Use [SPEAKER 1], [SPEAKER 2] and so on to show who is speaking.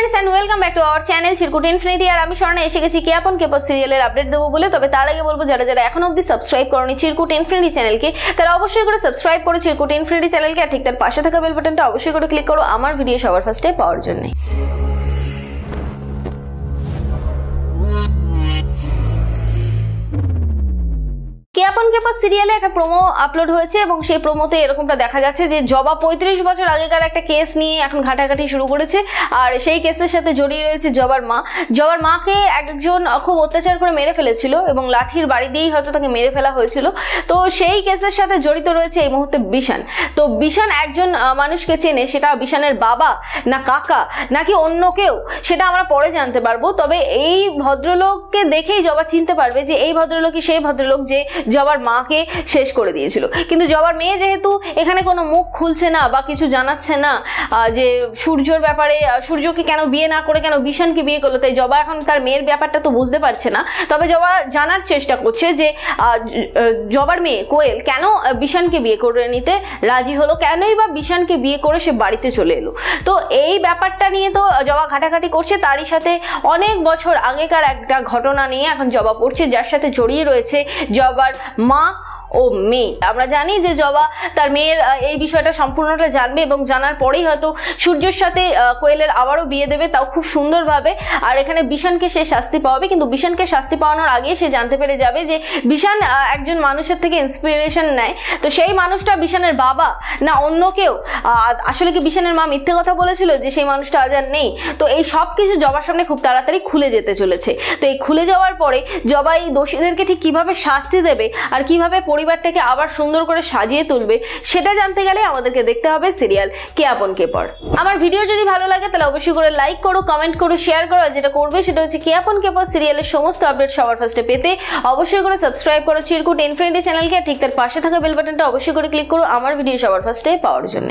[SPEAKER 1] Friends and welcome back to our channel Chirkut infinity. और আমি স্বর্ণা এসে গেছি কেয়াপন কেপর সিরিয়ালের আপডেট দেবো বলে। তবে তার আগে বলবো যারা যারা এখনো অবধি সাবস্ক্রাইব করনি চিরকুট ইনফিনিটি চ্যানেলকে তারা অবশ্যই করে সাবস্ক্রাইব করো চিরকুট ইনফিনিটি চ্যানেলকে। আর ঠিক তার পাশে থাকা বেল বাটনটা অবশ্যই করে ক্লিক করো আমার ভিডিও সবার ফার্স্টে পাওয়ার জন্য। কেয়াপন কেপর সিরিয়ালে একটা প্রোমো আপলোড হয়েছে এবং সেই প্রোমোতে এরকমটা দেখা যাচ্ছে যে জবা 35 বছর আগেকার একটা কেস নিয়ে এখন ঘাটাঘাটি শুরু করেছে। আর সেই কেসের সাথে জড়িয়ে রয়েছে জবার মা। জবার মাকে একজন খুব অত্যাচার করে মেরে ফেলেছিল এবং লাঠির বাড়ি দিয়েই হয়তো তাকে মেরে ফেলা হয়েছিল। তো সেই কেসের সাথে জড়িত রয়েছে এই মুহূর্তে বিশান। তো বিশান একজন মানুষকে চেনে, সেটা বিশানের বাবা না কাকা নাকি অন্য কেউ সেটা আমরা পরে জানতে পারবো। তবে এই ভদ্রলোককে দেখেই জবা চিনতে পারবে যে এই ভদ্রলোকই সেই ভদ্রলোক যে জবার মাকে শেষ করে দিয়েছিল। কিন্তু জবার মেয়ে যেহেতু এখানে কোনো মুখ খুলছে না বা কিছু জানাচ্ছে না যে সূর্যর ব্যাপারে, সূর্যকে কেন বিয়ে না করে কেন বিশানকে বিয়ে করলো, তাই জবা এখন তার মেয়ের ব্যাপারটা তো বুঝতে পারছে না। তবে জবা জানার চেষ্টা করছে যে জবার মেয়ে কোয়েল কেন বিশানকে বিয়ে করে নিতে রাজি হলো, কেনই বা বিশানকে বিয়ে করে সে বাড়িতে চলে এলো। তো এই ব্যাপারটা নিয়ে তো জবা ঘাটাঘাটি করছে, তারই সাথে অনেক বছর আগেকার একটা ঘটনা নিয়ে এখন জবা পড়ছে যার সাথে জড়িয়ে রয়েছে জবার মা ও মেয়ে। আমরা জানি যে জবা তার মেয়ের এই বিষয়টা সম্পূর্ণটা জানবে এবং জানার পরেই হয়তো সূর্যের সাথে কোয়েলের আবারও বিয়ে দেবে, তাও খুব সুন্দরভাবে। আর এখানে বিশানকে সে শাস্তি পাওয়াবে, কিন্তু বিশানকে শাস্তি পাওয়ানোর আগে সে জানতে পেরে যাবে যে বিশান একজন মানুষের থেকে ইন্সপিরেশন নেয়। তো সেই মানুষটা বিশানের বাবা না অন্য কেউ, আসলে কি বিশানের মা মিথ্যে কথা বলেছিল যে সেই মানুষটা আজ আর নেই। তো এই সব কিছু জবার সামনে খুব তাড়াতাড়ি খুলে যেতে চলেছে। তো এই খুলে যাওয়ার পরে জবা এই দোষীদেরকে ঠিক কিভাবে শাস্তি দেবে আর কিভাবে পরিবারটাকে আবার সুন্দর করে সাজিয়ে তুলবে সেটা জানতে গেলে আমাদেরকে দেখতে হবে সিরিয়াল কেয়াপন কেপর। আমার ভিডিও যদি ভালো লাগে তাহলে অবশ্যই করে লাইক করো, কমেন্ট করো, শেয়ার করো। যেটা করবে সেটা হচ্ছে কেয়াপন কেপর সিরিয়ালের সমস্ত আপডেট সবার ফার্স্টে পেতে অবশ্যই করে সাবস্ক্রাইব করো চিরকুট ইনফিনিটি চ্যানেলকে। ঠিক তার পাশে থাকা বেল বাটনটা অবশ্যই করে ক্লিক করো আমার ভিডিও সবার ফার্স্টে পাওয়ার জন্য।